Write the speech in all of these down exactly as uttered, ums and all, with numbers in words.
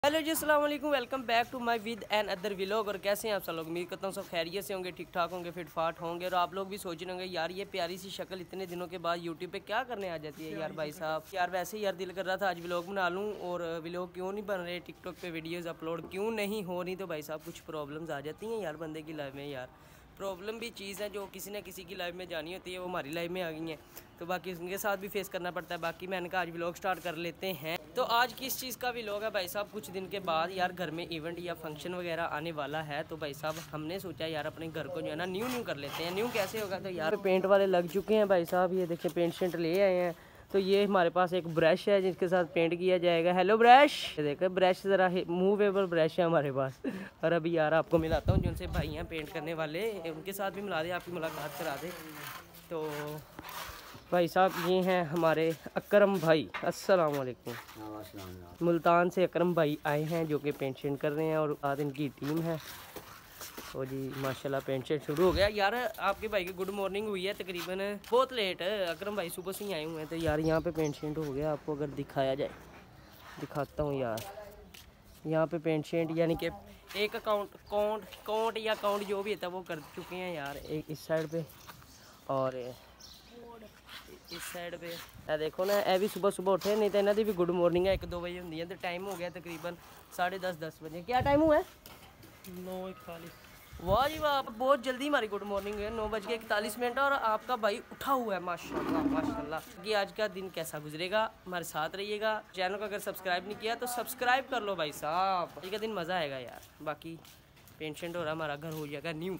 Hello जी, अस्सलाम वालेकुम। Welcome back to my with another vlog. और कैसे हैं आप सब लोग? उम्मीद करता हूँ सब खैरियत से होंगे, ठीक ठाक होंगे, फिट फाट होंगे। और आप लोग भी सोच रहे होंगे यार ये प्यारी सी शक्ल इतने दिनों के बाद यूट्यूब पे क्या करने आ जाती है यार भाई साहब। यार वैसे ही यार दिल कर रहा था आज व्लॉग बना लूँ। और व्लॉग क्यों नहीं बन रहे, टिकटॉक पे वीडियोज़ अपलोड क्यों नहीं हो रही, तो भाई साहब कुछ प्रॉब्लम्स आ जाती हैं यार बंदे की लाइफ में। यार प्रॉब्लम भी चीज़ है जो किसी न किसी की लाइफ में जानी होती है, वो हमारी लाइफ में आ गई हैं, तो बाकी उनके साथ भी फेस करना पड़ता है। बाकी मैंने कहा आज व्लॉग स्टार्ट कर लेते हैं। तो आज किस चीज़ का व्लॉग है भाई साहब? कुछ दिन के बाद यार घर में इवेंट या फंक्शन वगैरह आने वाला है, तो भाई साहब हमने सोचा यार अपने घर को जो है ना न्यू न्यू कर लेते हैं। न्यू कैसे होगा, तो यार पेंट वाले लग चुके हैं भाई साहब, ये देखिए पेंट शेंट ले आए हैं। तो ये हमारे पास एक ब्रश है जिसके साथ पेंट किया जाएगा। हेलो ब्रश, देखो ब्रश ज़रा मूवेबल ब्रश है हमारे पास। और अभी यार आपको मिलाता हूँ जिनसे भाई हैं पेंट करने वाले, उनके साथ भी मिला दे, आपकी मुलाकात करा दे। तो भाई साहब ये हैं हमारे अकरम भाई। अस्सलाम वालेकुम। मुल्तान से अकरम भाई आए हैं जो कि पेंट शेंट कर रहे हैं और आज इनकी टीम है। तो जी माशाल्लाह पेंट शेंट शुरू हो गया। यार आपके भाई की गुड मॉर्निंग हुई है तकरीबन बहुत लेट है, अकरम भाई सुबह से ही आए हुए हैं। तो यार यहाँ पे पेंट शेंट हो गया, आपको अगर दिखाया जाए दिखाता हूँ यार। यहाँ पे पेंट शेंट यानी कि एक अकाउंट काउंट काउंट या काउंट जो भी होता है वो कर चुके हैं यार, एक इस साइड पे और इस साइड पे। ए देखो ना, ए भी सुबह सुबह उठे, नहीं तो इन्हों की भी गुड मॉर्निंग है, एक दो बजे होंगी है। तो टाइम हो गया तकरीबन साढ़े दस दस बजे। क्या टाइम हुआ है? नौ इकतालीस। वाह जी वाह, बहुत जल्दी हमारी गुड मॉर्निंग है। नौ बज के इकतालीस मिनट और आपका भाई उठा हुआ है माशाल्लाह माशाल्लाह। कि आज का दिन कैसा गुजरेगा, हमारे साथ रहिएगा। चैनल को अगर सब्सक्राइब नहीं किया तो सब्सक्राइब कर लो भाई साहब, आज का दिन मज़ा आएगा यार। बाकी पेंशेंट हो रहा, हमारा घर हो जाएगा न्यू।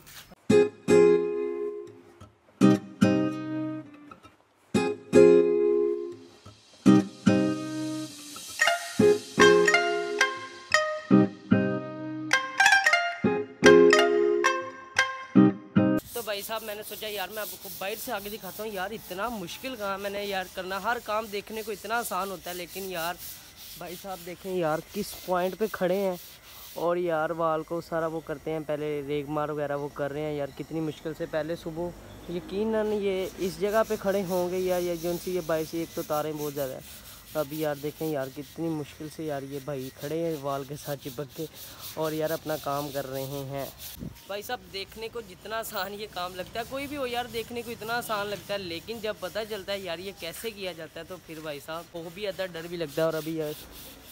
तो भाई साहब मैंने सोचा यार मैं आपको बाहर से आगे दिखाता हूँ। यार इतना मुश्किल काम मैंने यार करना, हर काम देखने को इतना आसान होता है, लेकिन यार भाई साहब देखें यार किस पॉइंट पे खड़े हैं और यार वाल को सारा वो करते हैं, पहले रेगमार वगैरह वो कर रहे हैं यार कितनी मुश्किल से। पहले सुबह यकीनन ये इस जगह पे खड़े होंगे यार, या जो सी ये भाई से एक तो तारें बहुत ज़्यादा है। अभी यार देखें यार कितनी मुश्किल से यार ये भाई खड़े हैं वाल के साथ चिपक के और यार अपना काम कर रहे हैं। भाई साहब देखने को जितना आसान ये काम लगता है, कोई भी हो यार देखने को इतना आसान लगता है, लेकिन जब पता चलता है यार ये कैसे किया जाता है तो फिर भाई साहब वो भी अदर डर भी लगता है। और अभी यार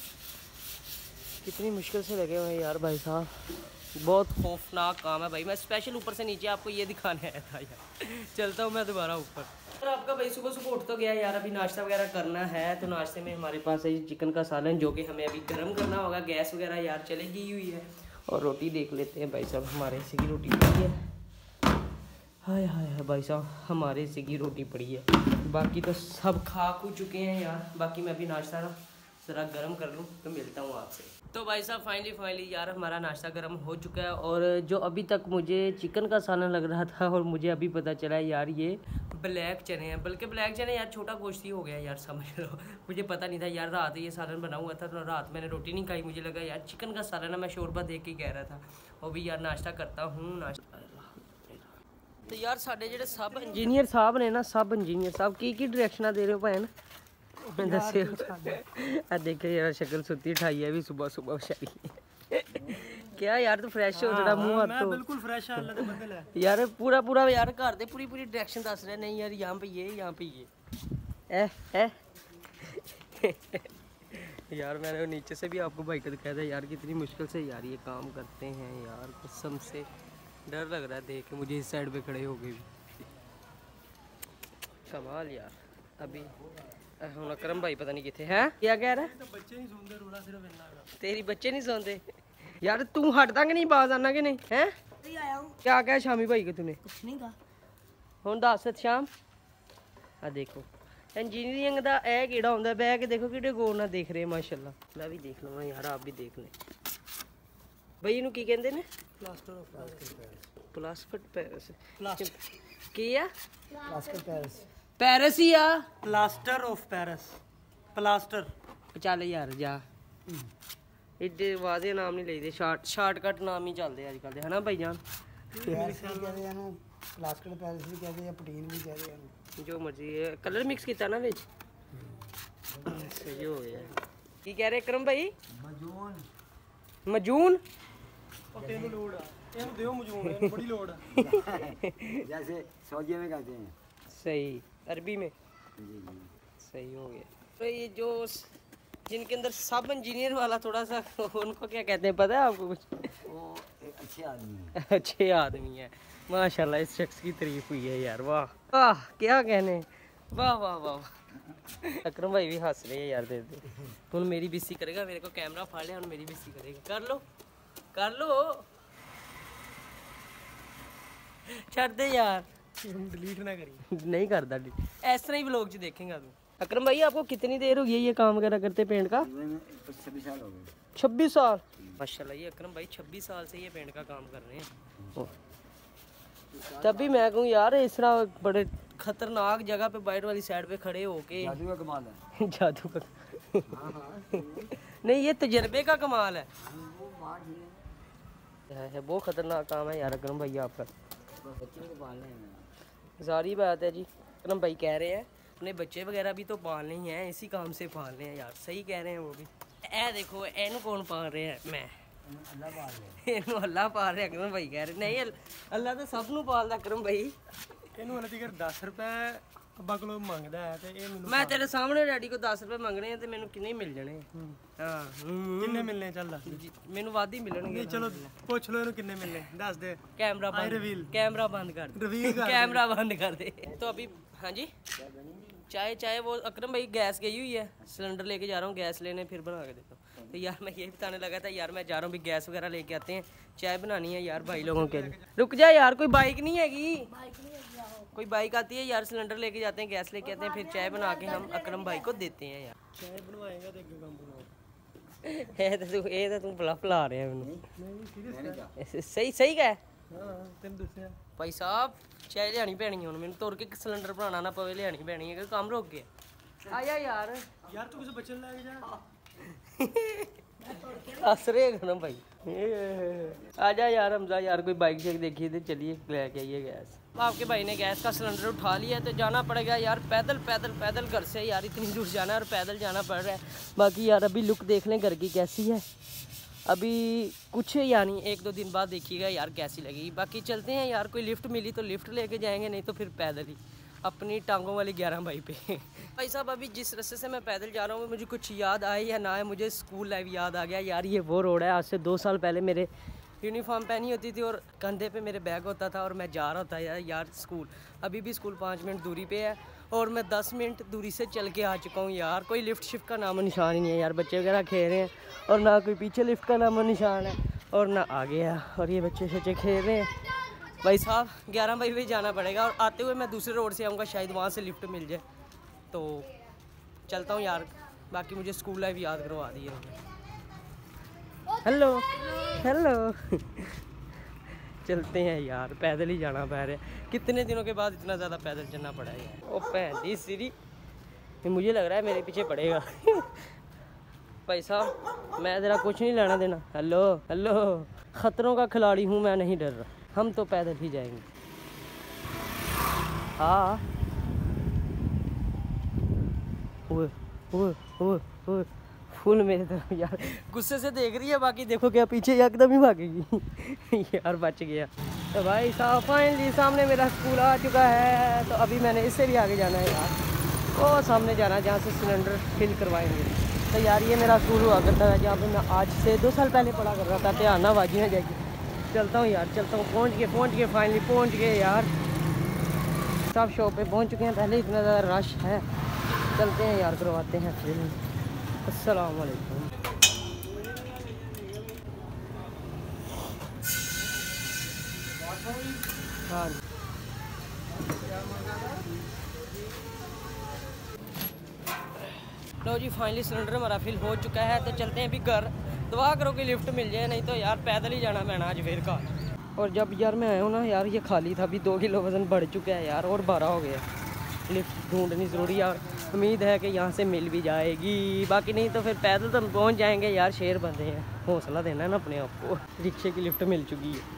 कितनी मुश्किल से लगे हुए हैं यार भाई साहब, बहुत खौफनाक काम है भाई। मैं स्पेशल ऊपर से नीचे आपको ये दिखाने आया था यार। चलता हूँ मैं दोबारा ऊपर। और आपका भाई सुबह सुबह उठ तो गया यार, अभी नाश्ता वगैरह करना है। तो नाश्ते में हमारे पास है चिकन का सालन जो कि हमें अभी गर्म करना होगा। गैस वगैरह यार चले गई हुई है। और रोटी देख लेते हैं भाई साहब, हमारे हिस्से की रोटी पड़ी है। हाय हाय हाय भाई साहब हमारे हिस्से की रोटी पड़ी है, बाकी तो सब खा खू चुके हैं यार। बाकी मैं अभी नाश्ता ना ज़रा गर्म कर लूँ तो मिलता हूँ आपसे। तो भाई साहब फाइनली फाइनली यार हमारा नाश्ता गर्म हो चुका है। और जो अभी तक मुझे चिकन का सालन लग रहा था और मुझे अभी पता चला यार ये ब्लैक चने हैं, बल्कि ब्लैक चने यार छोटा गोश्त ही हो गया यार, समझ लो। मुझे पता नहीं था यार, रात ये सालन बना हुआ था तो रात मैंने रोटी नहीं खाई, मुझे लगा यार चिकन का सालन है, मैं शोरबा देख के कह रहा था। और भी यार नाश्ता करता हूँ नाश्ता। तो यार साढ़े जो सब इंजीनियर साहब ने ना, सब इंजीनियर साहब की की डायरेक्शन दे रहे हो भैन मैं दसियो। देखिए यार शक्ल सुती उठाई है भी सुबह सुबह बेचारी। क्या यार तू फ्रेश हो जरा मुंह हाथ तो बिल्कुल फ्रेश है, अल्लाह दे बंदे ले यार पूरा पूरा यार घर दे पूरी पूरी डायरेक्शन दस रहे। नहीं यार यहाँ पे ये यहाँ पे ये ए ए यार मैंने नीचे से भी आपको भाई को दिखाया था यार कितनी मुश्किल से यार ये काम करते हैं यार, कसम से डर लग रहा है देख के मुझे इस साइड पे खड़े हो गए भी। कमाल यार। अभी हम अकरम भाई पता नहीं कितने हैं, क्या कह रहा है? बच्चे नहीं सोंदे, रोना सिर्फ इन्ना का। तेरी बच्चे नहीं सोते यार, तू हटदा कि नहीं बाज आना कि नहीं है? क्या कहा शामी भाई को तूने? कुछ नहीं कहा। हुण दस शाम आ देखो इंजीनियरिंग का यह केड़ा होंदा, बह के देखो कि गौर ना देख रहे माशाल्लाह। मैं भी देख लवां यार, आप भी देख लें भाई। इनू की कहंदे ने? Plaster of Paris. Plaster Paris plaster की आ? प्लास्टर पेरिस पेरिस ही आ। Plaster of Paris plaster. चल यार जा, एडे वादे नाम नहीं लेते, शार्ट शार्टकट नाम ही चलते अजकल दे, है ना भाई जान? प्लास्टर पेरिस भी कहते हैं, पटीन भी कहते हैं, जो मर्जी है। कलर मिक्स किया ना विच, सही हो गया। की कह रहे करम भाई? मजून तेनू लोड आ ਇਹਨੂੰ ਦਿਓ ਮਜੂਨ ਇਹਨੂੰ ਬੜੀ ਲੋੜ ਆ जैसे सऊदीया में कहते हैं। सही अरबी में जी जी। सही हो गया। तो ये जो जिनके अंदर सब इंजीनियर वाला थोड़ा सा उनको क्या कहते हैं पता है आपको कुछ? वो एक अच्छे आदमी है। अच्छे आदमी है माशाल्लाह। इस शख्स की तारीफ हुई है यार। वाह वाह क्या कहने। वाह वाह वाह। अकरम भाई भी हंस रहे हैं यार। दे दे तुम मेरी बेइज्जती करेगा। मेरे को कैमरा फाड़ लिया और मेरी बेइज्जती करेगा। कर लो कर लो छड़ दे यार। डिलीट ना करी। नहीं करता इस तरह ही व्लॉग च देखेगा तू। अकरम भाई आपको कितनी देर हो गई है ये काम वगैरह करते पेंट का? छब्बीस साल हो गए। छब्बीस साल माशाल्लाह। ये अकरम भाई छब्बीस साल से ये पेंट का काम कर रहे हैं। तभी मैं कहूँ यार इस तरह बड़े खतरनाक जगह पे बाइट वाली साइड पे खड़े होके जादू का कमाल है। जादू का नहीं ये तजर्बे का कमाल है। है बहुत खतरनाक काम है यार अकरम भाई आपका। बच्चे को पालने हैं। सारी बात है जी। अकरम भाई कह रहे हैं अपने बच्चे वगैरह भी तो पालने ही हैं। इसी काम से पालने हैं यार। सही कह रहे हैं वो भी। ए देखो एनू कौन पाल रहे हैं? मैं। अल्लाह पाल रहे ਇਹਨੂੰ ਅੱਲਾ ਪਾਲ ਰਿਹਾ ਅਕਰਮ ਭਾਈ ਕਹਿ ਰਹੇ ਨਹੀਂ ਅੱਲਾ ਤਾਂ ਸਭ ਨੂੰ ਪਾਲਦਾ ਅਕਰਮ ਭਾਈ। ਇਹਨੂੰ ਹਲੇ ਤੀਕਰ ਦਸ ਰੁਪਏ ਅੱਬਾ ਕੋਲੋਂ ਮੰਗਦਾ ਹੈ ਤੇ ਇਹ ਮੈਨੂੰ ਮੈਂ ਤੇਰੇ ਸਾਹਮਣੇ ਡੈਡੀ ਕੋ ਦਸ ਰੁਪਏ ਮੰਗਣੇ ਆ ਤੇ ਮੈਨੂੰ ਕਿੰਨੇ ਮਿਲ ਜਾਣੇ? ਹਾਂ ਕਿੰਨੇ ਮਿਲਨੇ ਚੱਲ ਦੱਸ। ਮੈਨੂੰ ਵੱਧ ਹੀ ਮਿਲਣਗੇ। ਚਲੋ ਪੁੱਛ ਲਓ ਇਹਨੂੰ ਕਿੰਨੇ ਮਿਲਨੇ ਦੱਸ ਦੇ। कैमरा बंद reveal। कैमरा बंद कर दे। Reveal कर कैमरा बंद कर दे। तो अभी हाँ जी चाय चाय वो अकरम भाई गैस गई हुई है। सिलेंडर लेके जा रहा हूँ गैस लेने फिर बना के देता हूँ। तो यार मैं यही बताने लगा था यार मैं जा रहा हूँ भी गैस वगैरह लेके आते हैं। चाय बनानी है यार भाई लोगों के लिए। रुक जा यार कोई बाइक नहीं हैगी। कोई बाइक आती है यार सिलेंडर लेके जाते हैं गैस लेके आते हैं फिर चाय बना के हम अकरम भाई को देते हैं यार। ਚਾਹ ਬਣਵਾਏਗਾ ਤੇ ਅੱਗੇ ਕੰਮ ਬਣਾਓ। ਇਹ ਤਾਂ ਤੂੰ ਇਹ ਤਾਂ ਤੂੰ ਬਲਫ ਲਾ ਰਿਹਾ ਮੈਨੂੰ। ਨਹੀਂ ਸੀਰੀਅਸ ਸਹੀ ਸਹੀ ਕਹਿ। ਹਾਂ ਤੈਨੂੰ ਦੱਸਿਆ ਭਾਈ ਸਾਹਿਬ ਚਾਹ ਲਿਆਣੀ ਪੈਣੀ ਹੁਣ ਮੈਨੂੰ ਤੁਰ ਕੇ ਸਿਲੰਡਰ ਬਣਾਉਣਾ ਨਾ ਪਵੇ ਲਿਆਣੀ ਪੈਣੀ ਹੈ ਕਿ ਕੰਮ ਰੁਕ ਗਿਆ। ਆ ਜਾ ਯਾਰ ਯਾਰ ਤੂੰ ਕਿਸੇ ਬੱਚੇ ਨੂੰ ਲੈ ਕੇ ਜਾ। हंस रहे ना भाई। आजा यार हमजा यार कोई बाइक शेक देखिए तो चलिए लेके आइए गैस। आपके भाई ने गैस का सिलेंडर उठा लिया तो जाना पड़ेगा यार पैदल पैदल पैदल घर से यार इतनी दूर जाना है और पैदल जाना पड़ रहा है। बाकी यार अभी लुक देख लें घर की कैसी है। अभी कुछ यानी एक दो दिन बाद देखिएगा यार कैसी लगेगी। बाकी चलते हैं यार कोई लिफ्ट मिली तो लिफ्ट लेके जाएंगे नहीं तो फिर पैदल ही अपनी टांगों वाली ग्यारह भाई पे। भाई साहब अभी जिस रास्ते से मैं पैदल जा रहा हूँ मुझे कुछ याद आए या ना आए मुझे स्कूल लाइफ याद आ गया यार। ये वो रोड है आज से दो साल पहले मेरे यूनिफॉर्म पहनी होती थी और कंधे पे मेरे बैग होता था और मैं जा रहा था यार यार स्कूल। अभी भी स्कूल पाँच मिनट दूरी पे है और मैं दस मिनट दूरी से चल के आ चुका हूँ यार। कोई लिफ्ट शिफ्ट का नामो निशान ही नहीं है यार। बच्चे वगैरह खेल रहे हैं और ना कोई पीछे लिफ्ट का नामो निशान है और ना आगे है और ये बच्चे शच्चे खेल रहे हैं। भाई साहब ग्यारह बजे भी जाना पड़ेगा और आते हुए मैं दूसरे रोड से आऊँगा शायद वहाँ से लिफ्ट मिल जाए तो चलता हूँ यार। बाकी मुझे स्कूल लाइफ याद करवा दी है। हेलो हेलो चलते हैं यार पैदल ही जाना पड़ रहा है। कितने दिनों के बाद इतना ज़्यादा पैदल चलना पड़ा है यार। ओ भैन दी सीरी मुझे लग रहा है मेरे पीछे पड़ेगा। भाई साहब मैं तेरा कुछ नहीं लेना देना। हेलो हेलो खतरों का खिलाड़ी हूँ मैं नहीं डर रहा। हम तो पैदल ही जाएंगे। हाँ ओए ओए ओए ओए फुल मेरे तरफ यार गुस्से से देख रही है। बाकी देखो क्या पीछे एकदम ही भागेगी। यार बच गया। तो भाई साहब फाइनली सामने मेरा स्कूल आ चुका है। तो अभी मैंने इससे भी आगे जाना है यार। वो सामने जाना है जहाँ से सिलेंडर फिल करवाएंगे। तो यार ये मेरा स्कूल हुआ करता है जहाँ पे मैं आज से दो साल पहले पढ़ा कर रहा था। ध्यान ना बाजी ना जाएगी। चलता हूँ यार चलता हूँ। पहुँच गए पहुँच गए फाइनली पहुँच गए यार। सब शॉप पे पहुँच चुके हैं। पहले इतना ज़्यादा रश है। चलते हैं यार करवाते हैं फिर। अस्सलाम वालेकुम। हाँ लो जी फाइनली सिलेंडर हमारा फिल हो चुका है। तो चलते हैं अभी घर। दुआ करो कि लिफ्ट मिल जाए नहीं तो यार पैदल ही जाना पैना आज फिर का। और जब यार मैं आया हूँ ना यार ये खाली था। अभी दो किलो वज़न बढ़ चुका है यार और बारह हो गया। लिफ्ट ढूंढनी ज़रूरी है और उम्मीद है कि यहाँ से मिल भी जाएगी। बाकी नहीं तो फिर पैदल तो पहुँच जाएंगे यार। शेर बंदे हैं हौसला देना है ना अपने आप को। रिक्शे की लिफ्ट मिल चुकी है।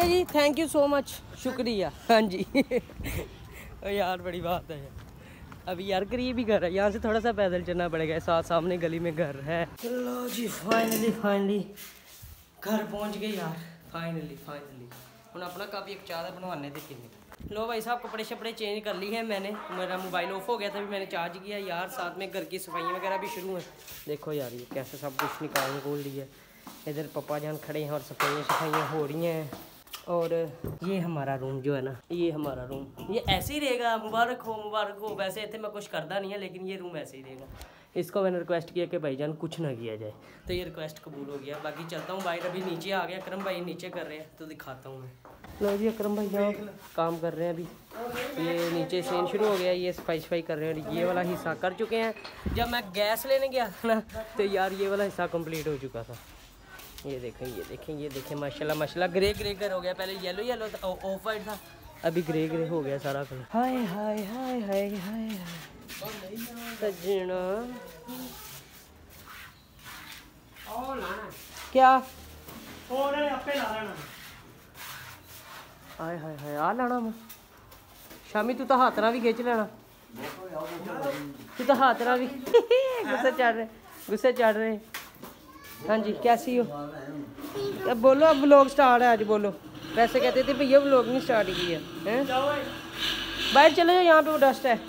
भाई, थैंक यू सो मच, शुक्रिया। हाँ जी। यार बड़ी बात है अभी यार, करीब ही घर है, यहाँ से थोड़ा सा पैदल चलना पड़ेगा, साथ सामने गली में घर है। चलो जी, फाइनली फाइनली घर पहुँच गए यार, फाइनली फाइनली। हम अपना काफ़ी एक चादर बनवाने थे किन्नी। लो भाई साहब, कपड़े शपड़े चेंज कर ली है मैंने, मेरा मोबाइल ऑफ हो गया था, भी मैंने चार्ज किया यार। साथ में घर की सफाइयाँ वगैरह भी शुरू हैं। देखो यार ये कैसे सब कुछ निकाल निकोल लिया। इधर पप्पा जान खड़े हैं और सफाइयाँ सफाइयाँ हो रही हैं। और ये हमारा रूम जो है ना, ये हमारा रूम ये ऐसे ही रहेगा। मुबारक हो मुबारक हो। वैसे इतने मैं कुछ करता नहीं है, लेकिन ये रूम ऐसे ही रहेगा। इसको मैंने रिक्वेस्ट किया कि भाईजान कुछ ना किया जाए, तो ये रिक्वेस्ट कबूल हो गया। बाकी चलता हूँ भाई, अभी नीचे आ गया, अकरम भाई नीचे कर रहे हैं तो दिखाता हूँ मैं। लो जी, अकरम भाई यहाँ काम कर रहे हैं अभी। ये नीचे सीन शुरू हो गया, ये सफाई सफाई कर रहे हैं। और ये वाला हिस्सा कर चुके हैं। जब मैं गैस लेने गया था ना, तो यार ये वाला हिस्सा कंप्लीट हो चुका था। ये देखें ये देखें ये देखें, माशाल्लाह माशाल्लाह। ग्रे ग्रे कर हो गया, पहले येलो येलो था, ऑफ वाइट था, अभी ग्रे ग्रे हो गया सारा कलर। हाय हाय हाय हाय हाय सजना, क्या हाय हाय हाय आ लाना मैं शामी, तू तो हाथ ना भी खिंच लेना, तू तो हाथ ना भी। गुस्से चढ़ रहे गुस्से चढ़ रहे हाँ जी, कैसी हो? अब बोलो, अब व्लॉग स्टार्ट है आज, बोलो। वैसे कहते थे भैया व्लॉग नहीं स्टार्ट किया है। बाहर चले जाओ, यहाँ पे वो डस्ट है।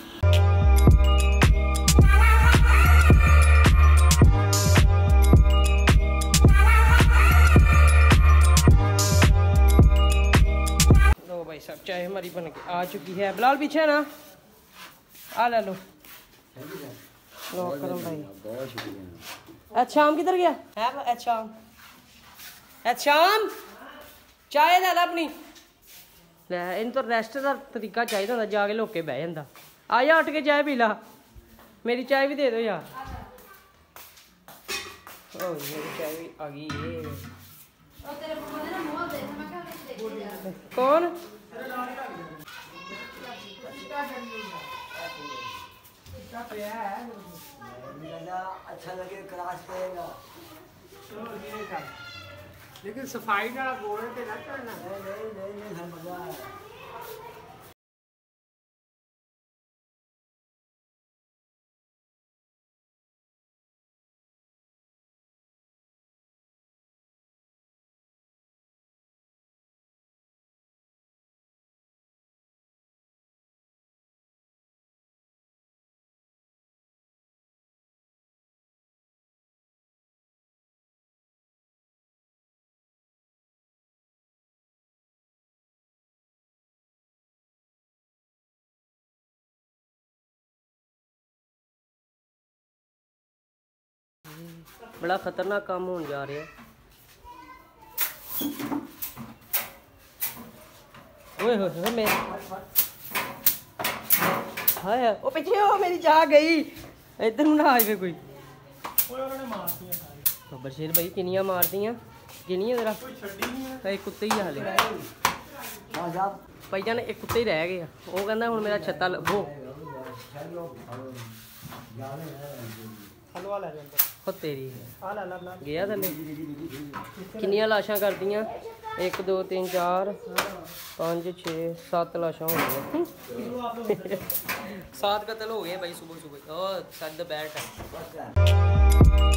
लो भाई साहब, चाय हमारी बन के आ चुकी है। बिलाल पीछे है ना, आ ले लो। लो करो भाई। अच्छा शाम किधर गया है? अच्छा शाम, अच्छा शाम चाय ले ला अपनी। ले इन तो रेस्ट का तरीका चाहिए होंदा, जाके लोके बह जांदा। आ जा उठ के चाय पी ला, मेरी चाय भी दे दो यार। ओ मेरी चाय भी आ गई है। कौन? अच्छा लगे क्लास करेगा, लेकिन सफाई का बोल पे ना करना। नहीं नहीं नहीं नहीं मजा है। बड़ा खतरनाक काम होने जा रहा है। ओए होए होए मैं हाय ओ पीछे हो, मेरी जा गई इधर ना आए कोई। ओए उन्होंने मार दिया सारी। बब्बर शेर भाई किनियां मार दियां, किनियां जरा कोई छड्डी नहीं है। एक कुत्ते ही हाले हाँ साहब, भाईजान एक कुत्ते ही रह गए। वो कहना हुण मेरा छत्ता लभो। हलवा ले जांदा हो तेरी आ ला ला ला गया थले। किनियां लाशां कर दियां? एक दो तीन चार पाँच छे सत्त लाशां हो गई। सात कत्ल हो गए भाई सुबह सुबह। ओ सद बैठ है।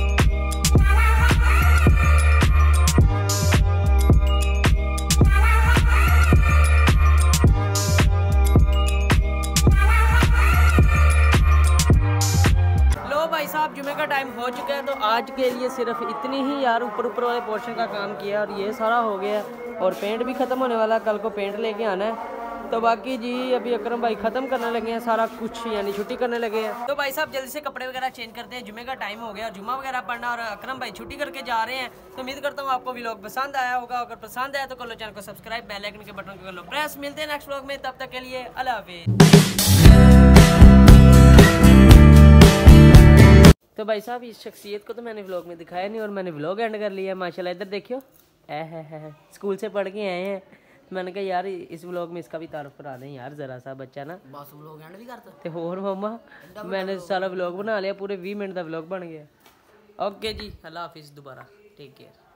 भाई साहब जुमे का टाइम हो चुका है, तो आज के लिए सिर्फ इतनी ही यार। ऊपर ऊपर वाले पोर्शन का काम किया और ये सारा हो गया, और पेंट भी ख़त्म होने वाला है। कल को पेंट लेके आना है। तो बाकी जी अभी अकरम भाई ख़त्म करने लगे हैं सारा कुछ, यानी छुट्टी करने लगे हैं। तो भाई साहब जल्दी से कपड़े वगैरह चेंज करते हैं, जुमे का टाइम हो गया और जुम्मा वगैरह पढ़ना, और अकरम भाई छुट्टी करके जा रहे हैं। तो उम्मीद करता हूँ आपको व्लॉग पसंद आया होगा। अगर पसंद आया तो कर लो चैनल को सब्सक्राइब, बेल आइकन के बटन को कर लो प्रेस। मिलते हैं नेक्स्ट व्लॉग में, तब तक के लिए अल्लाह हाफिज़। तो भाई साहब इस शख्सियत को तो मैंने व्लॉग में दिखाया नहीं, और मैंने व्लॉग एंड कर लिया माशाल्लाह। इधर देखियो, ए है, है स्कूल से पढ़ के आए हैं। मैंने कहा यार इस व्लॉग में इसका भी तारुफ करा दें यार, ज़रा सा बच्चा ना बस व्लॉग एंड भी करता ते होर मम्मा। मैंने सारा व्लॉग बना लिया, पूरे बीस मिनट का व्लॉग बन गया। ओके जी, अल्लाह हाफिज़, दोबारा टेक केयर।